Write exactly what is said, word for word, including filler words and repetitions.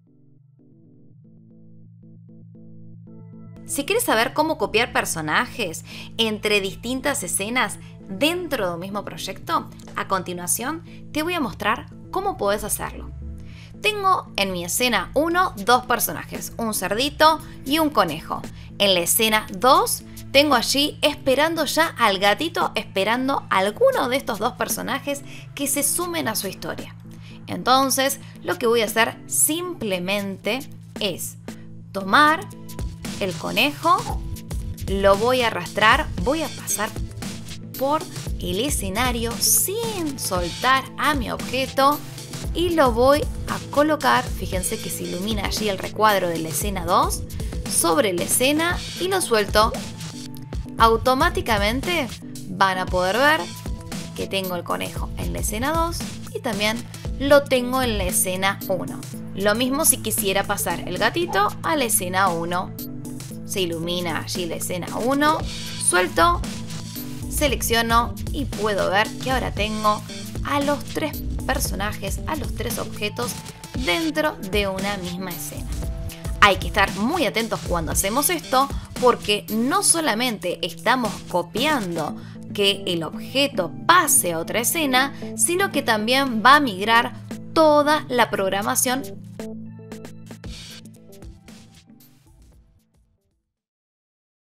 Si quieres saber cómo copiar personajes entre distintas escenas dentro de un mismo proyecto, a continuación te voy a mostrar cómo podés hacerlo. Tengo en mi escena uno dos personajes, un cerdito y un conejo. En la escena dos tengo allí esperando ya al gatito, esperando a alguno de estos dos personajes que se sumen a su historia. Entonces, lo que voy a hacer simplemente es tomar el conejo, lo voy a arrastrar, voy a pasar por el escenario sin soltar a mi objeto y lo voy a colocar, fíjense que se ilumina allí el recuadro de la escena dos, sobre la escena y lo suelto. Automáticamente van a poder ver que tengo el conejo en la escena dos y también lo tengo en la escena uno. Lo mismo si quisiera pasar el gatito a la escena uno. Se ilumina allí la escena uno, suelto, selecciono y puedo ver que ahora tengo a los tres personajes, a los tres objetos dentro de una misma escena. Hay que estar muy atentos cuando hacemos esto porque no solamente estamos copiando que el objeto pase a otra escena, sino que también va a migrar toda la programación